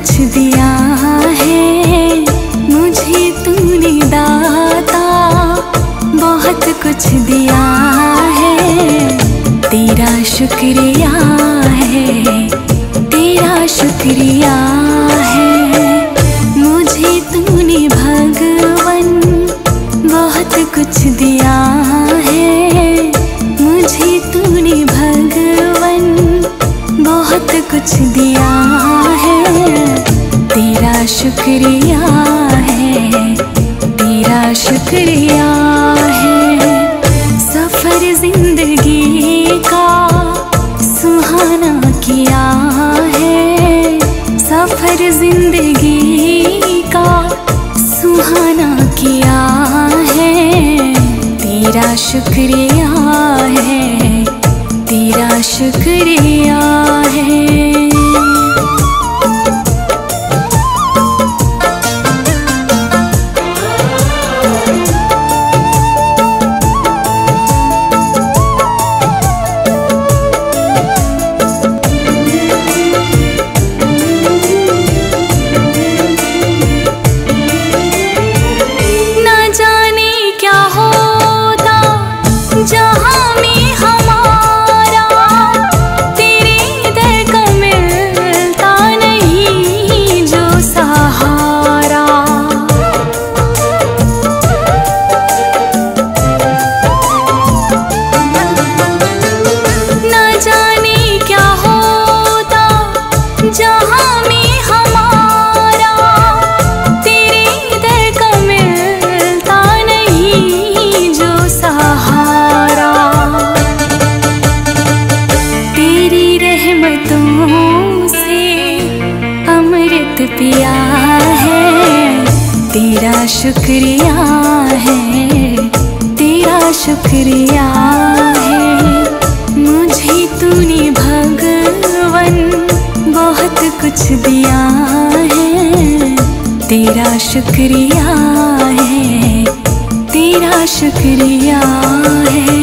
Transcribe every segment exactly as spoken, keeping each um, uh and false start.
कुछ दिया है मुझे तूने दाता, बहुत कुछ दिया है। तेरा शुक्रिया है, तेरा शुक्रिया है। मुझे तूने भगवन बहुत कुछ दिया है, मुझे तूने भगवन बहुत कुछ दिया है। तेरा शुक्रिया है, तेरा शुक्रिया है। सफर जिंदगी का सुहाना किया है, सफर जिंदगी का सुहाना किया है। तेरा शुक्रिया है, तेरा शुक्रिया है। जहाँ में हमारा तेरे दर का मिलता नहीं जो सहारा। न जाने क्या होता जहाँ में हमारा तेरे दर का मिलता नहीं जो सहारा। तेरी रहमतों से अमृत पिया है। तेरा शुक्रिया है, तेरा शुक्रिया है। मुझे तूने भगवन बहुत कुछ दिया है। तेरा शुक्रिया है, तेरा शुक्रिया है।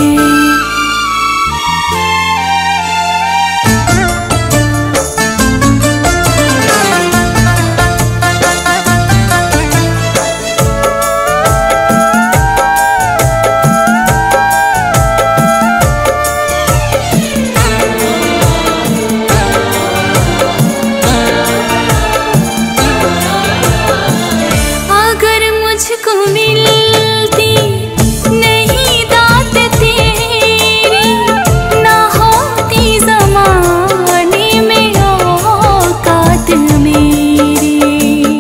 मुझको मिलती नहीं दात तेरी, ना होती ज़माने में औकात मेरी।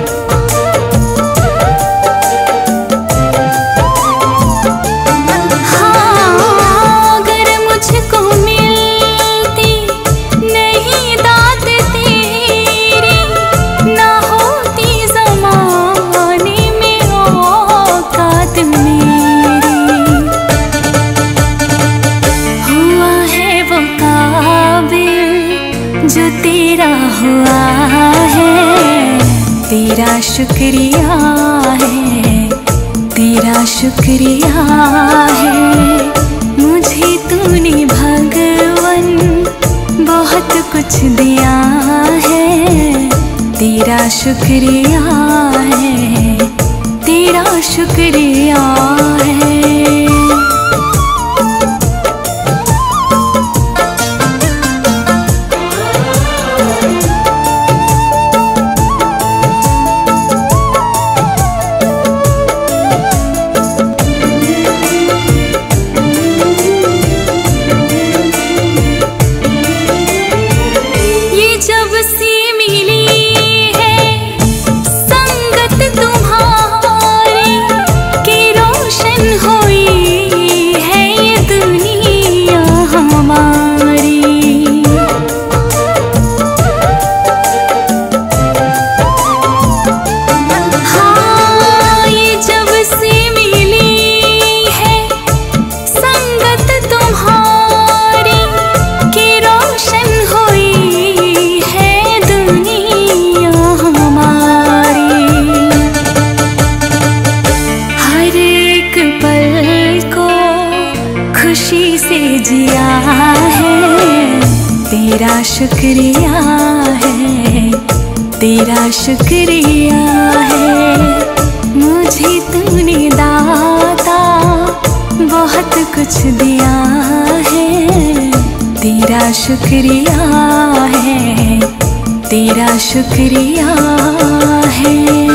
हाँ, अगर मुझको मिलती नहीं दात तेरी, ना होती ज़माने औकात मेरी। हुआ है वो काबिल जो तेरा हुआ है। तेरा शुक्रिया है, तेरा शुक्रिया है। मुझे तूने भगवन बहुत कुछ दिया है। तेरा शुक्रिया है, तेरा शुक्रिया है। ये जब से मिली है संगत तुम्हारी की रोशन हुई है ये दुनिया हमारी। हाँ, ये जब से मिली है संगत तुम्हारी की रोशन हुई है दुनिया हमारी। हर एक पल को खुशी से जिया है। तेरा शुक्रिया है, तेरा शुक्रिया है, मुझे तूने दाता बहुत कुछ दिया है। तेरा शुक्रिया है, तेरा शुक्रिया है।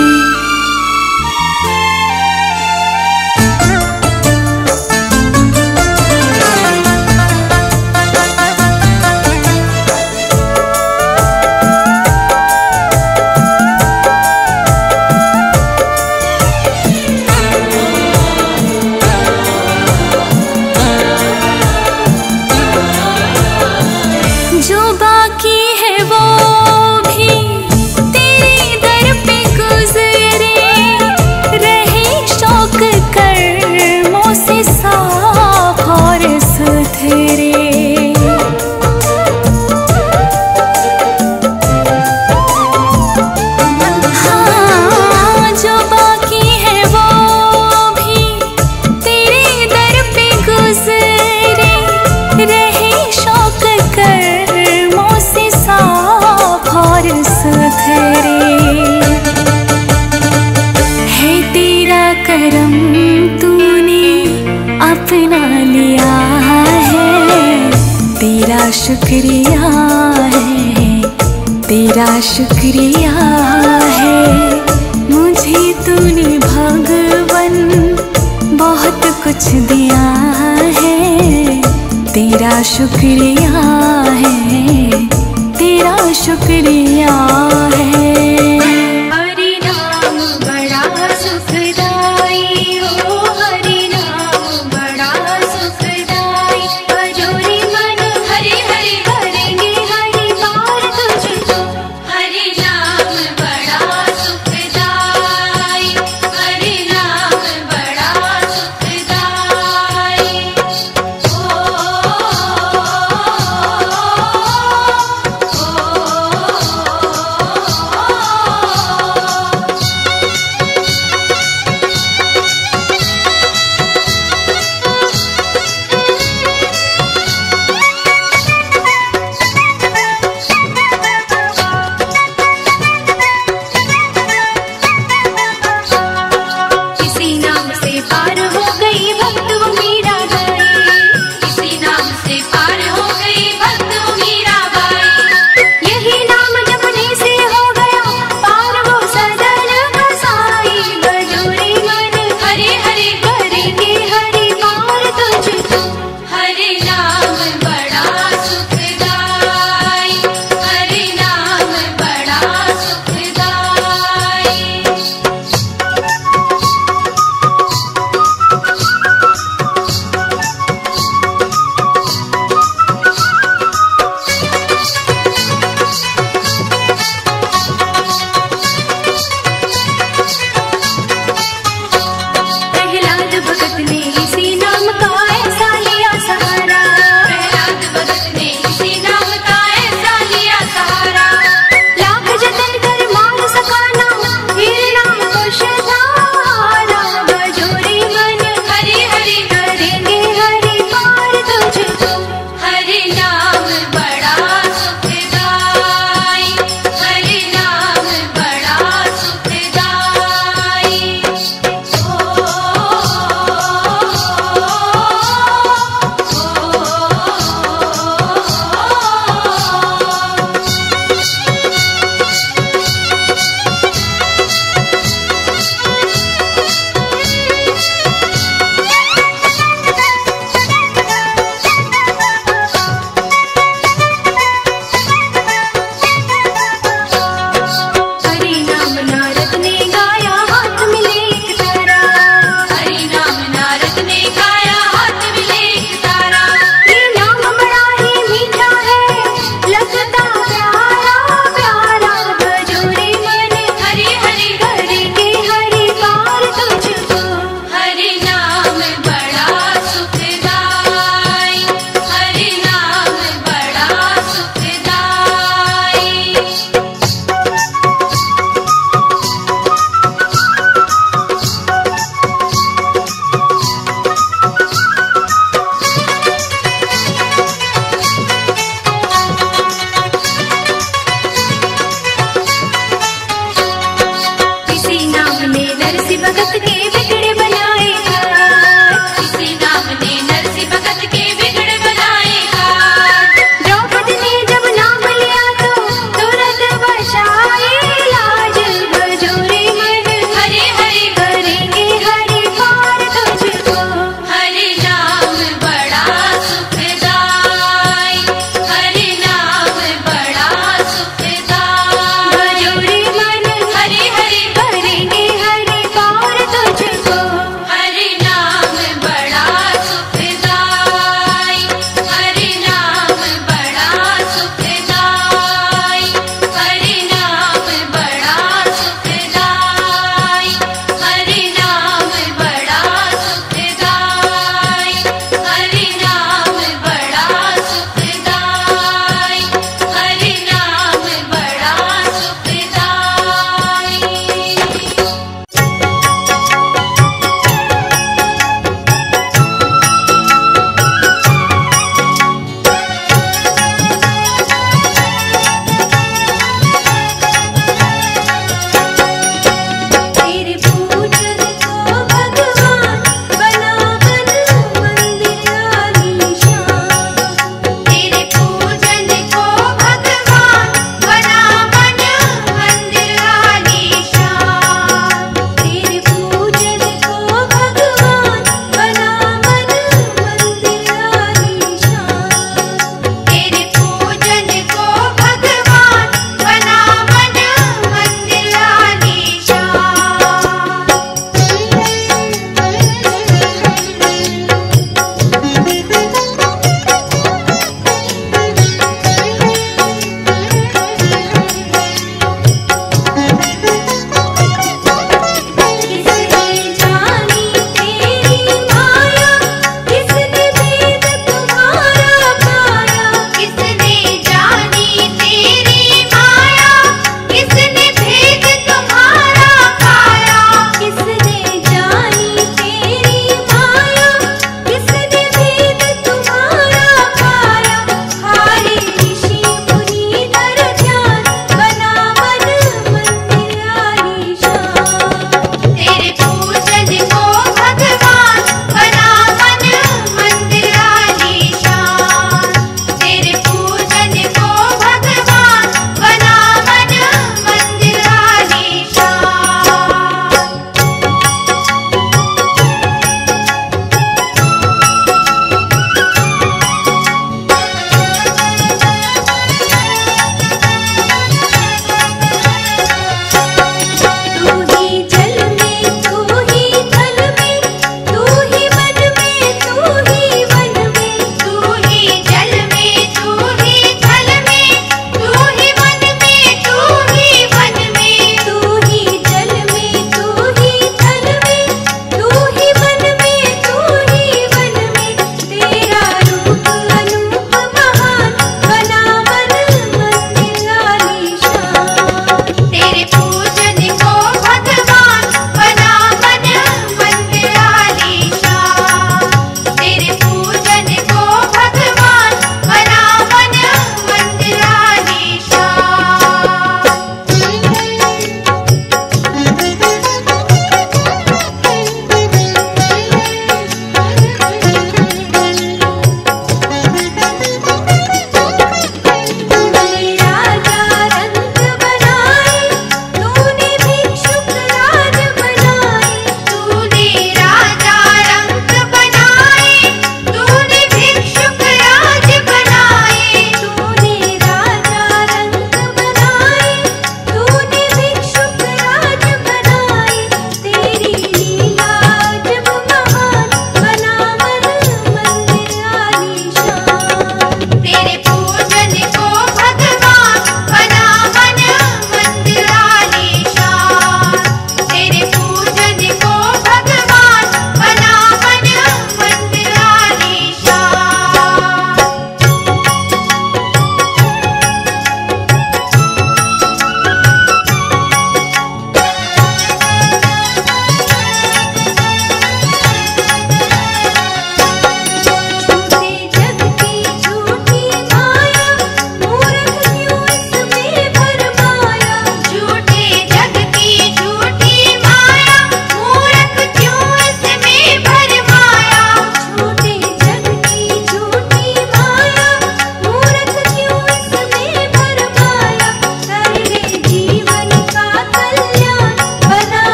जो बाकी है वो भी तेरे दर पे गुजरे, रहे शौक कर्मों से साफ और सुथरे। हाँ, जो बाकी है वो भी तेरे दर पे गुजरे, रहे शौक कर और सुथरे। है तेरा करम तूने अपना लिया है, तेरा शुक्रिया है, तेरा शुक्रिया है। मुझे तूने भगवन बहुत कुछ दिया है, तेरा शुक्रिया है, तेरा शुक्रिया है। हरि नाम बड़ा सुखदाई हो, हरि नाम बड़ा सुखदाई। भजोरी मन हरि हरि करेंगे हरि बार तुझको। हरि नाम बड़ा सुखदाई, हरि नाम बड़ा सुखदाई। ओ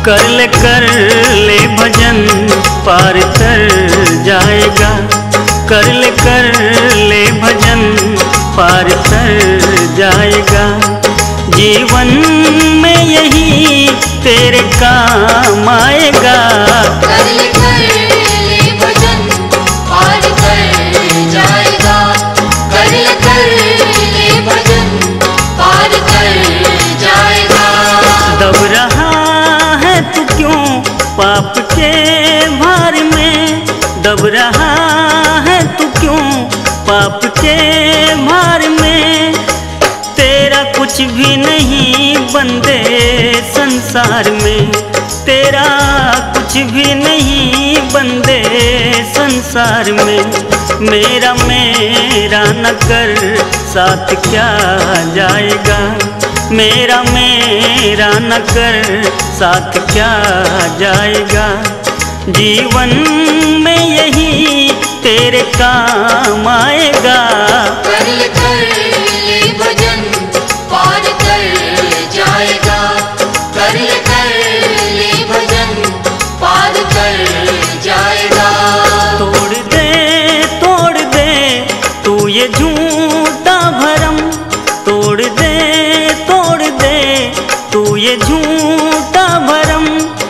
कर ले कर ले भजन पार तर जाएगा, कर ले कर ले भजन पार तर जाएगा। जीवन में यही तेरे काम आएगा। कर ले कर ले भजन पार कर जाएगा, कर ले कर ले भजन पार कर जाएगा। दब रहा है तू क्यों पाप के भार में, दब रहा है तू क्यों पाप के भार में। तेरा कुछ भी नहीं बंदे संसार में, तेरा कुछ भी नहीं बंदे संसार में। मेरा मेरा न कर साथ क्या जाएगा, मेरा मेरा न कर साथ क्या जाएगा। जीवन में यही तेरे काम आएगा। कर ले कर ले भजन पार कर जाएगा, कर ले कर ले भजन पार कर जाएगा। तोड़ दे तोड़ दे तू ये झूठा भरम, तोड़ दे तोड़ दे तू ये झूठा भरम।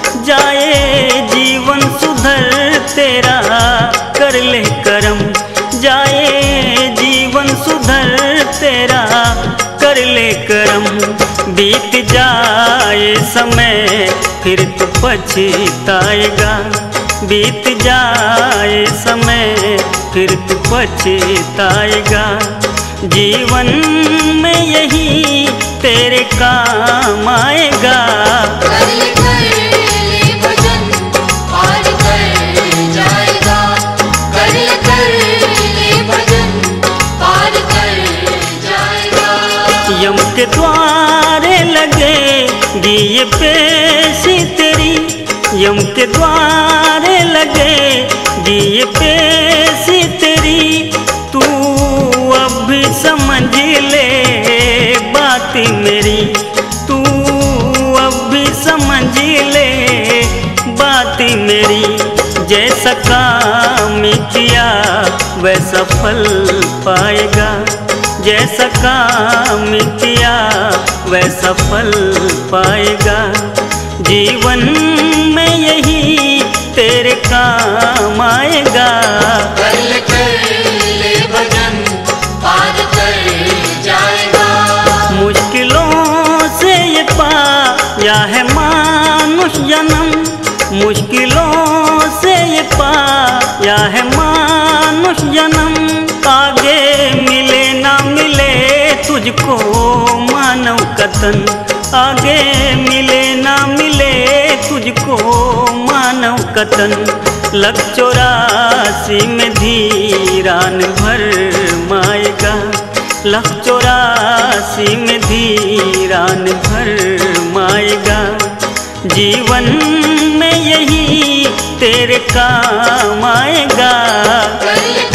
जाए जीवन सुधर तेरा कर ले करम, जाए जीवन सुधर तेरा कर ले करम। बीत जाए समय फिर तू पछताएगा, बीत जाए समय फिर तू पछताएगा। जीवन में यही तेरे काम आएगा। कर ले कर ले भजन पार कर जाएगा, कर ले कर ले भजन पार कर जाएगा। यम के द्वारे लगेगी ये पेशी तेरी, यम के द्वारे लगेगी ये पेशी तेरी। तू अब भी समझ ले बात मेरी, तू अब भी समझ ले बात मेरी। जैसा काम किया वैसा फल पाएगा, जैसा काम किया वैसा फल पाएगा। जीवन में यही तेरे काम आएगा। कर ले कर ले भजन पार कर जाएगा। मुश्किलों से ये पाया है मानुष जन्म, मुश्किलों से ये पाया है मानुष जन्म। आगे मिले ना मिले तुझको मानव कतन, आगे मिले ना मिले तुझको मानव कतन। लख चौरासी में धीरान भर माएगा, लख चौरासी में धीरान भर माएगा। जीवन में यही तेरे काम आएगा। कर ले